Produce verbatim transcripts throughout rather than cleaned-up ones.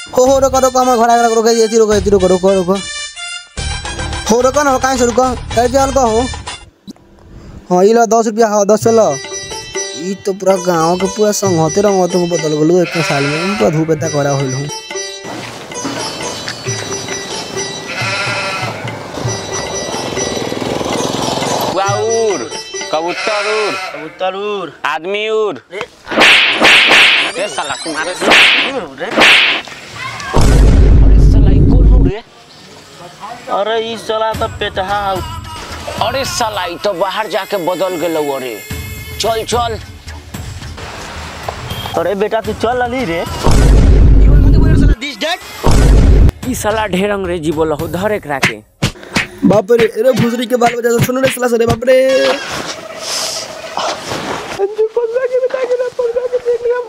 हो हो रोको रोको हम घर आगे रोको ये रोको ये रोको रोको रोको हो रोको ना कहाँ से रुको कर चल को हो हाँ ये लो दस रुपया हाँ दस चलो ये तो पूरा गाँव के पूरा संगते रंगते को बदल गलू एक साल में पूरा धूप एता करा होल हूँ वाउर कबूतर उड़ कबूतर उड़ आदमी उड़ ये साला तुम्हारे अरे ई साला तो पेटहा अरे साला ई तो बाहर जाके बदल गेलो अरे चल चल अरे बेटा तू चल अली रे ई साला ढेर अंग्रेजी बोला हो धर एकरा के बाप रे अरे भूसरी के बाल बजा सुनो रे साला सरे बाप रे अंजू पल्ला के बता के ना पल्ला के देख लिया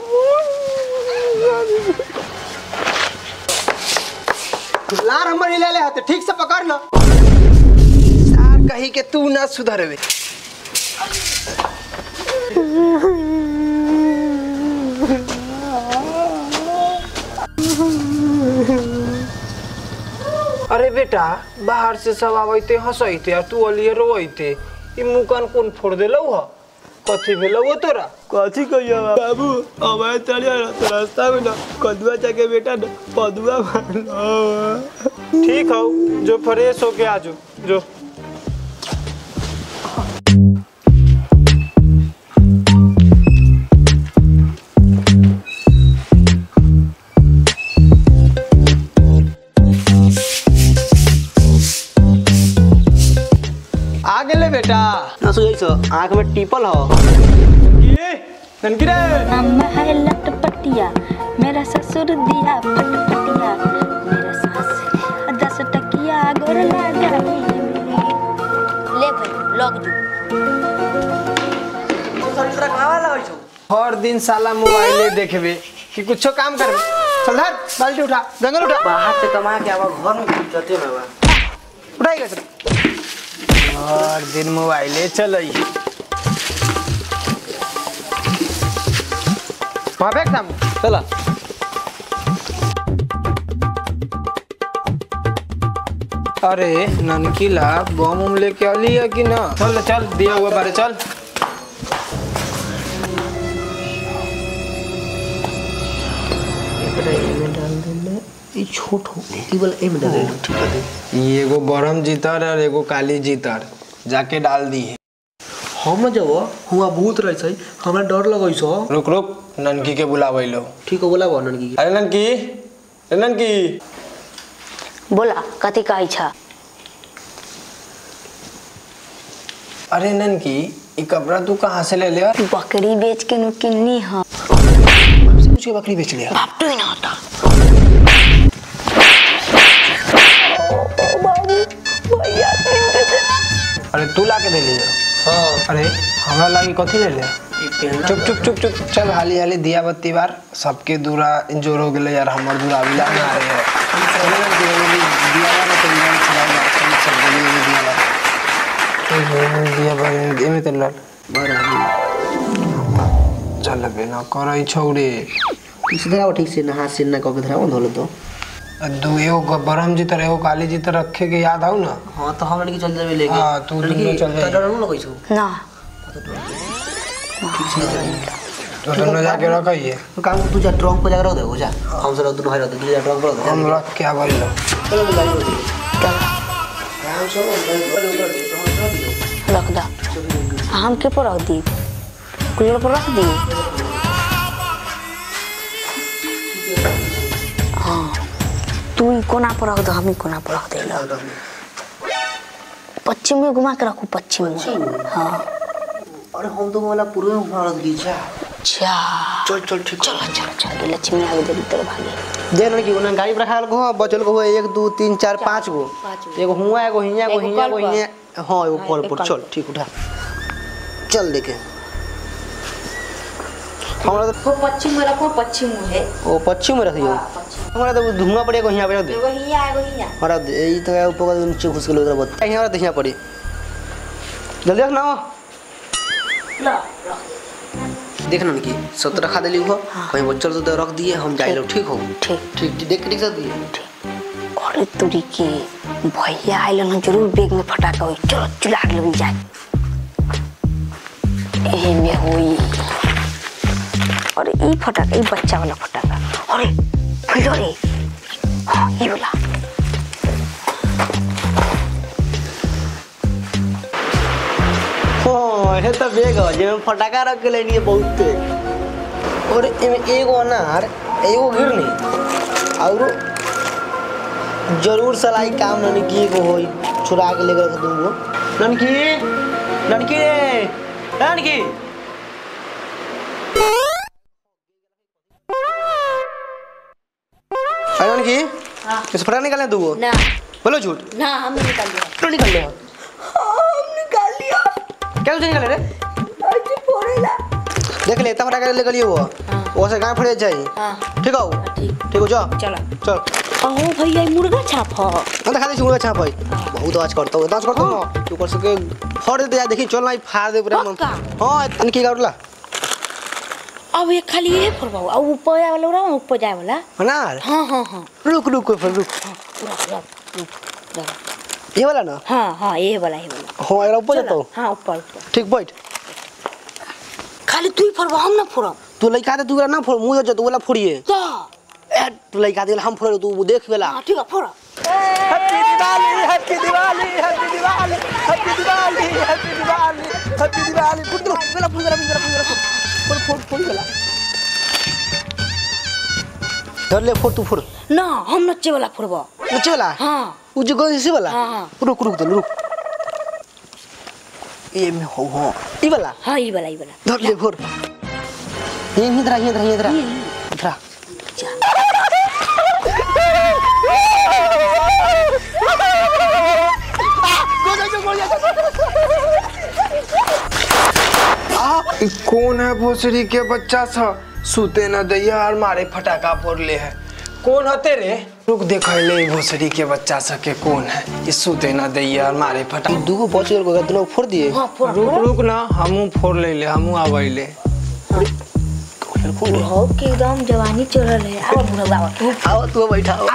लार हमर ले ले हाथ ठीक से पकड़ ना सार कही के तू ना सुधरबे अरे बेटा बाहर से सब आवैते हंसैते और तू अलिए रोइते ई मुकान कोन फोड़ देलौ ह कथि भेलौ वो तोरा कथि कहिया बाबू हमारे चलिया रास्ता में ना कदुआ जाके बेटा ना पदुआ मारलो ठीक हो जो फ्रेश होके आजो जो आ गेले बेटा ना सोइसो आंख में टिपल हो ये ननकी रे अम्मा है लटपटिया मेरा ससुर दिया पटपटिया मेरा सास दस टकिया गोर लगा ले भाई लग जू हर दिन साला मोबाइले देखबे कि कुछो काम करबे चल धर बाल्टी उठा जंगल उठा बाहर से कमा के आवा घर में घुसते में बा उठाई गए हर दिन मोबाइले चलई वहाँ बैठ सामू चला अरे ननकीला बम उम लेके आली है कि ना चल चल दिया हुआ बारे चल ई छोट हो ई वाला ए में डाल दे ठीक है ये एगो बरम जीतर और एगो काली जीतर जाके डाल दी है हम जब हुआ भूत रही छै हमरा डर लगै छो रुक रुक ननकी के बुलावे लो ठीक है बोला बो ननकी अरे ननकी अरे ननकी बोला कथि कहै छ अरे ननकी ई कपड़ा तू कहाँ से ले लिया बकरी बेच के नु किन्नी ह हमसे पूछ के बकरी बेच लिया बाप तो ही ना होता अरे तू ला के दे लिया हां अरे हमरा लागी कथी ले ले चुप चुप चुप चुप चल हाली हाली दिया बत्ती बार सबके दूरा इंजोर हो गेले यार हमर दूरा अभी ना आ रहे है चले ना दिया बार तो इंजन चलाएगा सब गली में दिया बार दिया बार एमे तो लड़ चल बे ना करई छौड़े ठीक से धराओ ठीक से नहा से ना कब धराओ धोलो तो दो एगो बरम जी तरह एगो काली जी तरह रखे के याद आऊ ना हां तो हम लड़की चल जावे लेके हां तू दोनों चल जा डर न लगै छौ ना ठीक से तो दोनों जाके रखिए तो काम तू जा ट्रंक पे जाकर रख दे हो जा हम से दोनों हार दे जा ट्रंक पे हम रख क्या बोल लो चलो गाड़ी हो गई काम सब उधर उधर दे तो हम दियो रख दा हम के पर रख दी कुलर पर रख दी हां तू कोना पर रख दो हम ही कोना पर रख दे पश्चिम में घुमा के रखो पश्चिम में हां अरे हम तो वाला पूरे में घुमा रख दी जा अच्छा चल चल ठीक चलो चलो चलो लक्ष्मी आगे दे तेरे भागे जे लड़की ओना गाड़ी पर रखाल को बचल को एक दो तीन चार पाँच गो एगो हुआ एगो हिया एगो हिया एगो हिया हां एगो कॉल पर चल ठीक उठा चल देखे हमरा तो वो पश्चिम में रखो पश्चिम में है ओ पश्चिम में रखियो हमरा तो धुआं पड़े एगो हिया पे रख दे एगो हिया एगो हिया हमरा ई तो ऊपर का नीचे घुस गेल उधर बत हिया देखिया पड़ी जल्दी रख ना ला देख ना कि सत्रह खा देली हो कहीं बच्चल तो रख दिए हम जाई लो ठीक हो ठीक ठीक देख देख सकती है अरे तुरी के भैया आइल न जरूर बैग में फटाका होई चलो चुला के ले जाए ए में होई अरे ई फटाका ई बच्चा वाला फटाका अरे फुलो रे हां ई वाला हो हे तो बैग हो जे फटाका रख के लेनी है बहुत तेज और एमे एगो अनार एगो गिरनी और जरूर सलाई काम ननकी को होई छुरा के लेकर रख दूंगो ननकी ननकी रे ननकी अरे ननकी हां किस फटा निकालने दूंगो ना बोलो झूठ ना हम निकाल लिया तो निकाल ले हम निकाल लिया क्या तुझे निकाले रे आज पड़ेला देख ले इतना फटाका ले गलियो वो वो से गांव फड़े जाई हां ठीक हो ठीक ठीक हो जा चलो चल अहो भैया मुर्गा छाप ह मैं दिखा दे मुर्गा छाप भाई बहुत आवाज करता हूं आवाज करता हूं तू कर सके फड़ दे यार देखी चल ना फाड़ दे पूरा पक्का? हां तनकी गाड़ला अब ये खाली ये फरबाऊ अब ऊपर आए वाला रहा ऊपर जाए वाला अनार हां हां हां रुक रुक फिर रुक पूरा पूरा पूरा ये वाला ना हाँ हाँ ये वाला ये वाला हां यार ऊपर जाता हूं हाँ ऊपर ऊपर ठीक बैठ खाली तू ही फरबा हम ना फरब तू लइका दे तू ना फोड़ मुंह जा तू वाला फोड़िए तो ए तू लइका दे हम फोड़ तू देख वाला हाँ ठीक है फरब happy Diwali happy Diwali happy Diwali happy Diwali happy Diwali happy Diwali foot दो वाला फुट वाला फुट वाला फुट फुट फुट वाला धर ले फोड़ तू फोड़ ना हम नच्चे वाला फरबा नीचे वाला हाँ वो जो गई वाला हाँ, हाँ। रुक रुक दे रुक ये में हो हो ये वाला हाँ ये वाला ये वाला धर ले फोड़ ये इधर ये इधर ये इधर इधर कौन है भोसड़ी के बच्चा सा सूते न दैया और मारे फटाका फोड़ ले है कौन होते रे रुक देख ले भोसड़ी के बच्चा सा के कौन है ये सूते न दैया और मारे फटाका दूगो बच गेल को दोनों फोड़ दिए हाँ फरब रुक रुक ना हमू फोड़ ले ले हमू आवेले हो के एकदम जवानी चढ़ल है आओ बुढ़ा बाबा आओ तू बैठा आओ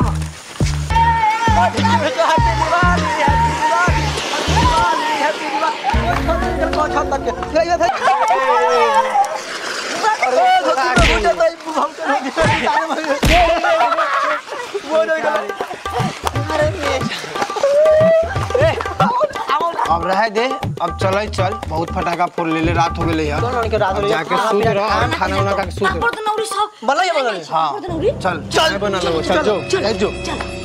अब रह दे अब चल चल बहुत फटाका फोड़ ले ले रात हो गई यार अब जाके सूत रह खाना वाना खा के सूत बर्तन औरी सब बना ये बना हाँ बर्तन औरी चल चाय बना लो चल जो चल जो चल